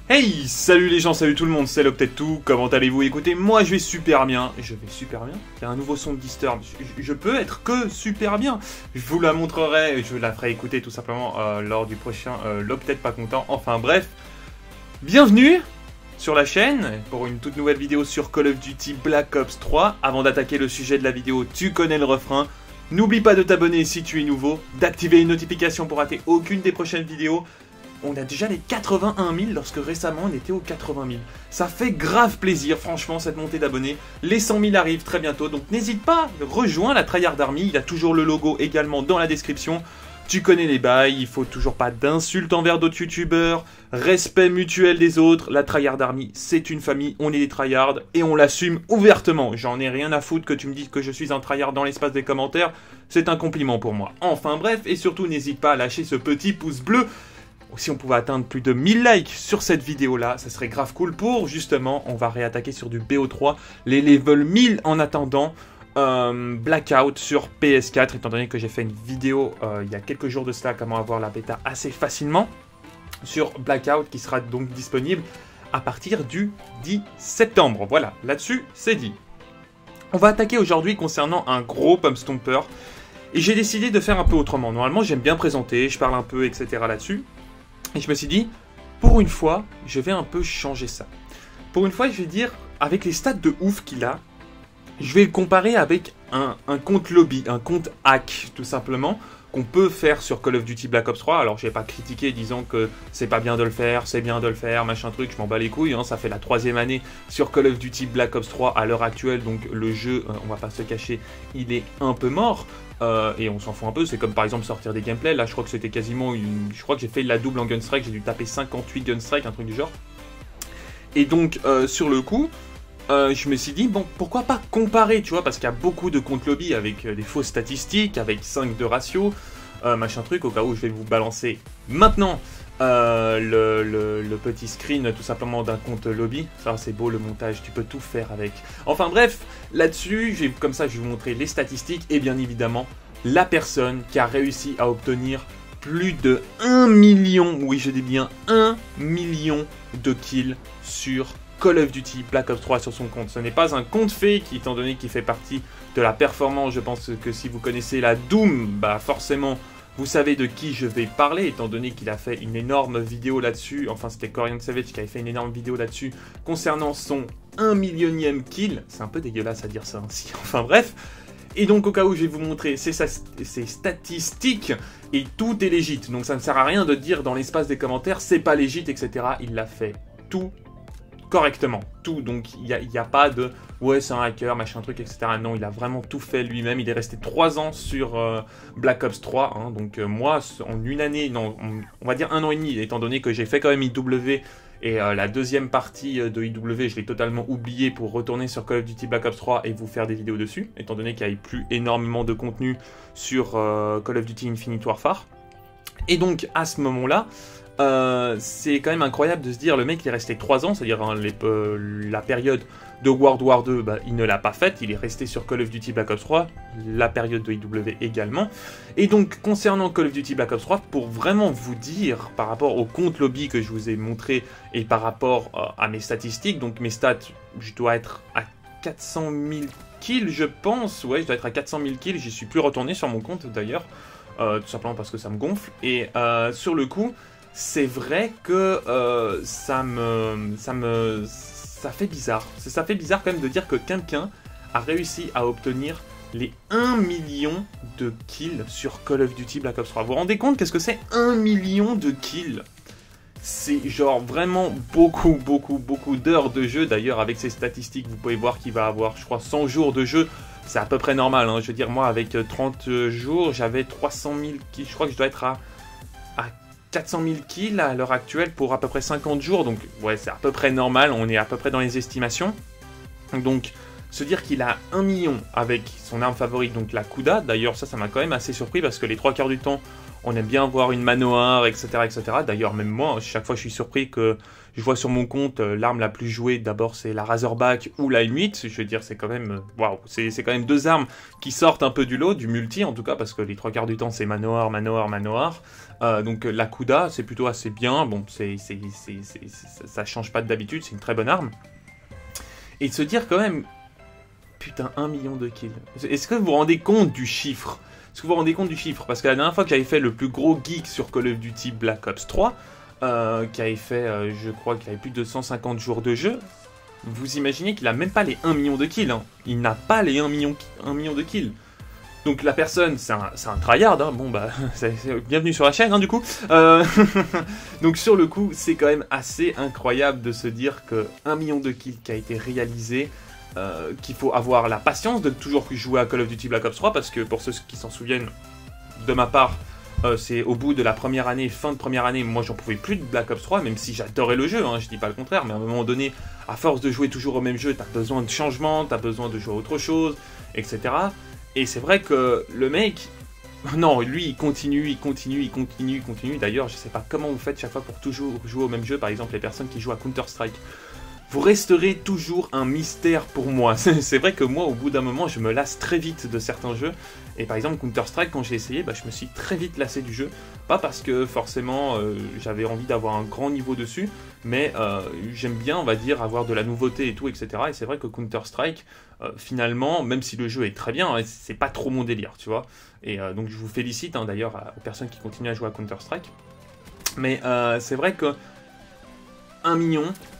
Hey, salut les gens, salut tout le monde, c'est Loctet2, comment allez-vous? Écoutez, moi je vais super bien, il y a un nouveau son de Disturb, je peux être que super bien, je vous la montrerai, je la ferai écouter tout simplement lors du prochain Loctet pas content, enfin bref, bienvenue sur la chaîne pour une toute nouvelle vidéo sur Call of Duty Black Ops 3. Avant d'attaquer le sujet de la vidéo, tu connais le refrain, n'oublie pas de t'abonner si tu es nouveau, d'activer les notifications pour rater aucune des prochaines vidéos. On a déjà les 81 000 lorsque récemment on était aux 80 000. Ça fait grave plaisir, franchement, cette montée d'abonnés. Les 100 000 arrivent très bientôt, donc n'hésite pas, rejoins la Tryhard Army. Il y a toujours le logo également dans la description. Tu connais les bails, il faut toujours pas d'insultes envers d'autres youtubeurs, respect mutuel des autres. La Tryhard Army, c'est une famille, on est des tryhards et on l'assume ouvertement. J'en ai rien à foutre que tu me dises que je suis un tryhard dans l'espace des commentaires, c'est un compliment pour moi. Enfin bref, et surtout n'hésite pas à lâcher ce petit pouce bleu. Si on pouvait atteindre plus de 1000 likes sur cette vidéo-là, ça serait grave cool pour, justement, on va réattaquer sur du BO3, les level 1000 en attendant, Blackout sur PS4, étant donné que j'ai fait une vidéo il y a quelques jours de cela, comment avoir la bêta assez facilement, sur Blackout, qui sera donc disponible à partir du 10 septembre. Voilà, là-dessus, c'est dit. On va attaquer aujourd'hui concernant un gros pump stomper, et j'ai décidé de faire un peu autrement. Normalement, j'aime bien présenter, je parle un peu, etc. là-dessus. Et je me suis dit, pour une fois, je vais un peu changer ça. Pour une fois, je vais dire, avec les stats de ouf qu'il a, je vais le comparer avec un compte lobby, un compte hack, tout simplement, qu'on peut faire sur Call of Duty Black Ops 3. Alors, je vais pas critiquer disant que c'est pas bien de le faire, c'est bien de le faire, machin truc, je m'en bats les couilles. Hein, ça fait la 3e année sur Call of Duty Black Ops 3 à l'heure actuelle, donc le jeu, on va pas se cacher, il est un peu mort. Et on s'en fout un peu, c'est comme par exemple sortir des gameplays. Là je crois que c'était quasiment je crois que j'ai fait la double en Gunstrike, j'ai dû taper 58 Gunstrike, un truc du genre. Et donc sur le coup, je me suis dit, bon, pourquoi pas comparer, tu vois, parce qu'il y a beaucoup de comptes lobby avec des fausses statistiques, avec 5 de ratio, machin truc, au cas où je vais vous balancer maintenant le petit screen tout simplement d'un compte lobby. Ça c'est beau le montage, tu peux tout faire avec. Enfin bref, là-dessus, comme ça je vais vous montrer les statistiques et bien évidemment la personne qui a réussi à obtenir plus de 1 million, oui je dis bien 1 million de kills sur Call of Duty Black Ops 3 sur son compte. Ce n'est pas un compte fake, étant donné qu'il fait partie de la performance. Je pense que si vous connaissez la Doom, bah forcément vous savez de qui je vais parler, étant donné qu'il a fait une énorme vidéo là-dessus. Enfin, c'était Korean Savage qui avait fait une énorme vidéo là-dessus concernant son 1 millionième kill. C'est un peu dégueulasse à dire ça ainsi. Enfin bref. Et donc au cas où je vais vous montrer ses statistiques, et tout est légit. Donc ça ne sert à rien de dire dans l'espace des commentaires c'est pas légit, etc. Il l'a fait tout correctement, tout, donc il n'y a pas de ouais c'est un hacker, machin truc, etc. Non, il a vraiment tout fait lui-même. Il est resté 3 ans sur Black Ops 3, hein, donc moi en une année, non, on va dire 1 an et demi, étant donné que j'ai fait quand même IW, et la deuxième partie de IW je l'ai totalement oublié pour retourner sur Call of Duty Black Ops 3 et vous faire des vidéos dessus, étant donné qu'il n'y avait plus énormément de contenu sur Call of Duty Infinite Warfare. Et donc à ce moment-là, c'est quand même incroyable de se dire, le mec il est resté 3 ans, c'est-à-dire hein, la période de World War 2, bah, il ne l'a pas faite, il est resté sur Call of Duty Black Ops 3, la période de IW également. Et donc concernant Call of Duty Black Ops 3, pour vraiment vous dire, par rapport au compte lobby que je vous ai montré, et par rapport à mes statistiques, donc mes stats, je dois être à 400 000 kills je pense, ouais je dois être à 400 000 kills, j'y suis plus retourné sur mon compte d'ailleurs, tout simplement parce que ça me gonfle, et sur le coup, c'est vrai que ça fait bizarre. Ça fait bizarre quand même de dire que quelqu'un a réussi à obtenir les 1 million de kills sur Call of Duty Black Ops 3. Vous vous rendez compte qu'est-ce que c'est 1 million de kills? C'est genre vraiment beaucoup d'heures de jeu. D'ailleurs, avec ces statistiques, vous pouvez voir qu'il va avoir, je crois, 100 jours de jeu. C'est à peu près normal, hein. Je veux dire, moi, avec 30 jours, j'avais 300 000 kills. Je crois que je dois être à 400 000 kills à l'heure actuelle pour à peu près 50 jours, donc ouais c'est à peu près normal, on est à peu près dans les estimations. Donc se dire qu'il a 1 million avec son arme favorite, donc la Kuda, d'ailleurs ça m'a quand même assez surpris parce que les 3 quarts du temps On aime bien voir une manoir, etc. etc. D'ailleurs, même moi, chaque fois je suis surpris que je vois sur mon compte l'arme la plus jouée, d'abord c'est la Razorback ou la M8. Je veux dire, c'est quand même, waouh, c'est quand même deux armes qui sortent un peu du lot, du multi en tout cas, parce que les trois quarts du temps c'est manoir, manoir, manoir. Donc la Kuda, c'est plutôt assez bien. Bon, ça change pas d'habitude, c'est une très bonne arme. Et de se dire quand même, putain, 1 million de kills. Est-ce que vous vous rendez compte du chiffre? Est-ce que vous vous rendez compte du chiffre? Parce que la dernière fois que j'avais fait le plus gros geek sur Call of Duty Black Ops 3, qui avait fait, je crois qu'il avait plus de 150 jours de jeu, vous imaginez qu'il a même pas les 1 million de kills. Hein. Il n'a pas les 1 million de kills. Donc la personne, c'est un tryhard, hein. Bon bah, bienvenue sur la chaîne hein, du coup. Donc sur le coup, c'est quand même assez incroyable de se dire que 1 million de kills qui a été réalisé, qu'il faut avoir la patience de toujours plus jouer à Call of Duty Black Ops 3, parce que pour ceux qui s'en souviennent, de ma part, c'est au bout de la première année, fin de première année, moi j'en pouvais plus de Black Ops 3, même si j'adorais le jeu, hein, je dis pas le contraire, mais à un moment donné, à force de jouer toujours au même jeu, t'as besoin de changement, t'as besoin de jouer à autre chose, etc. Et c'est vrai que le mec, non, lui, il continue. D'ailleurs, je sais pas comment vous faites chaque fois pour toujours jouer au même jeu. Par exemple, les personnes qui jouent à Counter-Strike. Vous resterez toujours un mystère pour moi. C'est vrai que moi, au bout d'un moment, je me lasse très vite de certains jeux. Et par exemple, Counter-Strike, quand j'ai essayé, bah, je me suis très vite lassé du jeu. Pas parce que forcément, j'avais envie d'avoir un grand niveau dessus, mais j'aime bien, on va dire, avoir de la nouveauté et tout, etc. Et c'est vrai que Counter-Strike, finalement, même si le jeu est très bien, c'est pas trop mon délire, tu vois. Et donc je vous félicite, hein, d'ailleurs, aux personnes qui continuent à jouer à Counter-Strike. Mais c'est vrai que 1 million...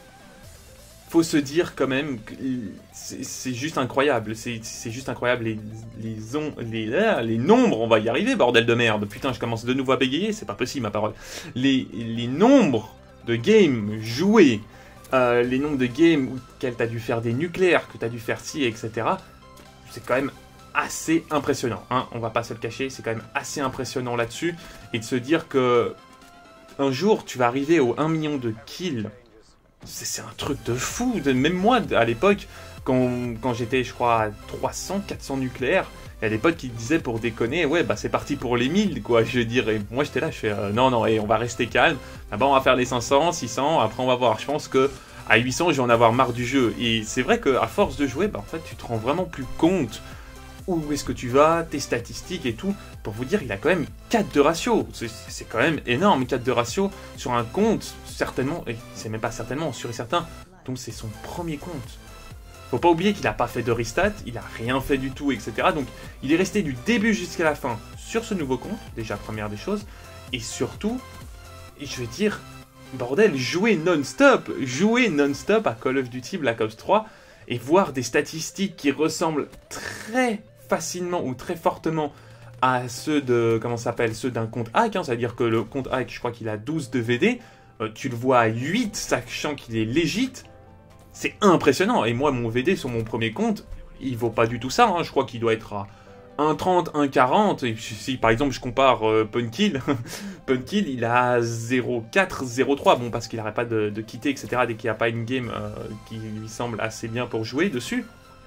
faut se dire quand même que c'est juste incroyable. C'est juste incroyable les nombres, on va y arriver, bordel de merde. Putain, je commence de nouveau à bégayer, c'est pas possible ma parole. Les nombres de games joués, les nombres de games auxquels t'as dû faire des nucléaires, que t'as dû faire ci, etc. C'est quand même assez impressionnant, hein, on va pas se le cacher, c'est quand même assez impressionnant là-dessus. Et de se dire que un jour, tu vas arriver aux 1 million de kills. C'est un truc de fou. Même moi, à l'époque, quand j'étais, je crois, à 300, 400 nucléaires, il y a des potes qui disaient pour déconner, ouais, bah c'est parti pour les 1000, quoi, je dirais. Moi, j'étais là, je fais, non, et on va rester calme. D'abord, on va faire les 500, 600, après, on va voir. Je pense que à 800, je vais en avoir marre du jeu. Et c'est vrai qu'à force de jouer, bah, en fait, tu te rends vraiment plus compte où est-ce que tu vas, tes statistiques et tout. Pour vous dire, il a quand même 4 de ratio. C'est quand même énorme, 4 de ratio sur un compte, certainement, et c'est même pas certainement, sûr et certain, donc c'est son premier compte. Faut pas oublier qu'il a pas fait de restat, il a rien fait du tout, etc. Donc il est resté du début jusqu'à la fin sur ce nouveau compte, déjà première des choses, et surtout, je veux dire, bordel, jouer non-stop à Call of Duty Black Ops 3, et voir des statistiques qui ressemblent très facilement ou très fortement à ceux de, comment ça s'appelle, ceux d'un compte hack, hein, c'est-à-dire que le compte hack, je crois qu'il a 12 de VD, tu le vois à 8, sachant qu'il est légit, c'est impressionnant. Et moi, mon VD sur mon premier compte, il vaut pas du tout ça, hein, je crois qu'il doit être à 1,30, 1,40, et si par exemple je compare Punkill, Punkill il a 0,4, 0,3, bon parce qu'il n'arrête pas de quitter, etc. dès qu'il n'y a pas une game qui lui semble assez bien pour jouer dessus.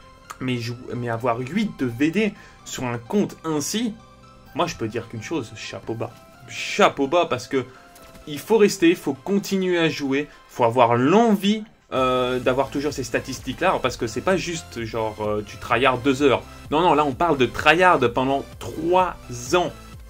Mais avoir 8 de VD sur un compte ainsi, moi je peux dire qu'une chose, chapeau bas. Chapeau bas parce que il faut rester, il faut continuer à jouer, il faut avoir l'envie d'avoir toujours ces statistiques-là, parce que c'est pas juste genre tu tryhard 2 heures. Non, là on parle de tryhard pendant 3 ans.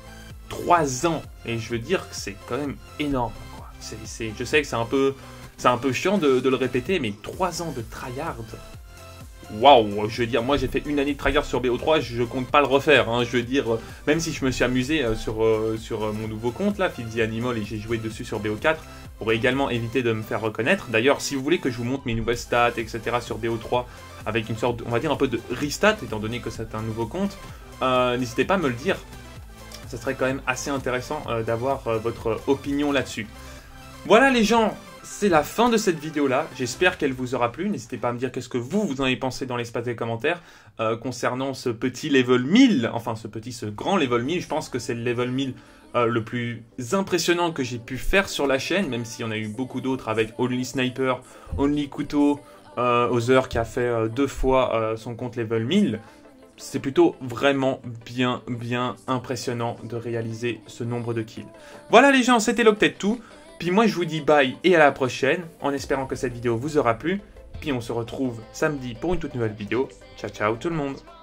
3 ans. Et je veux dire que c'est quand même énorme, quoi. Je sais que c'est un peu chiant de le répéter, mais 3 ans de tryhard. Waouh, je veux dire, moi j'ai fait une année de tryhard sur BO3, je compte pas le refaire, hein, je veux dire, même si je me suis amusé sur mon nouveau compte là, Feed the Animal, et j'ai joué dessus sur BO4, pour également éviter de me faire reconnaître. D'ailleurs, si vous voulez que je vous montre mes nouvelles stats, etc. sur BO3, avec une sorte, on va dire un peu de restat, étant donné que c'est un nouveau compte, n'hésitez pas à me le dire, ça serait quand même assez intéressant d'avoir votre opinion là-dessus. Voilà les gens, c'est la fin de cette vidéo-là. J'espère qu'elle vous aura plu. N'hésitez pas à me dire qu'est-ce que vous en avez pensé dans l'espace des commentaires concernant ce petit level 1000. Enfin, ce grand level 1000. Je pense que c'est le level 1000 le plus impressionnant que j'ai pu faire sur la chaîne, même s'il y en a eu beaucoup d'autres avec Only Sniper, Only Couteau, Other qui a fait 2 fois son compte level 1000. c'est plutôt vraiment bien impressionnant de réaliser ce nombre de kills. Voilà les gens, c'était l'Octet de tout. Puis moi je vous dis bye et à la prochaine, en espérant que cette vidéo vous aura plu. Puis on se retrouve samedi pour une toute nouvelle vidéo. Ciao ciao tout le monde.